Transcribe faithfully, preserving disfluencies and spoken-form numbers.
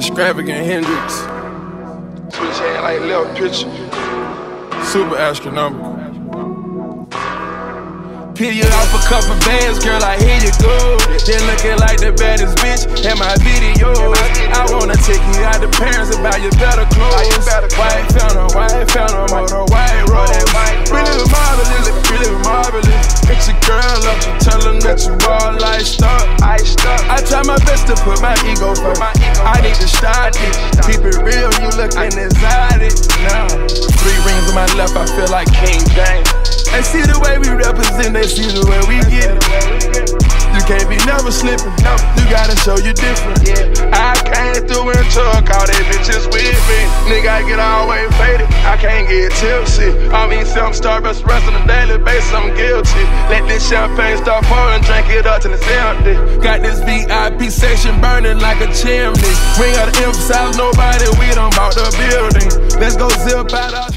Extravagant Hendrix. Switch hand like left picture. Super astronomical. Peel you off a couple bands, girl, I hear you go. Then looking like the baddest bitch in my videos. I wanna take you out to Paris and buy you better clothes. White fountain, white fountain, on the white rose. Really marvelous, really marvelous. Hit your girl up, tell them that you all iced up. I try my best to put my ego first. I need to start it. Keep it real, you looking exotic. Now, three rings on my left, I feel like King James. They see the way we represent, they see the way we get it. You can't be never slipping, you gotta show you different. I came through and took all they bitches with me. Nigga, I get all way faded, I can't get tipsy. I mean, some Starbucks rest on a daily basis, I'm guilty. Let this champagne start pouring, drink it up till it's empty. Got this V I P section burning like a chimney. We ain't gotta emphasize nobody, we done bought the building. Let's go zip out our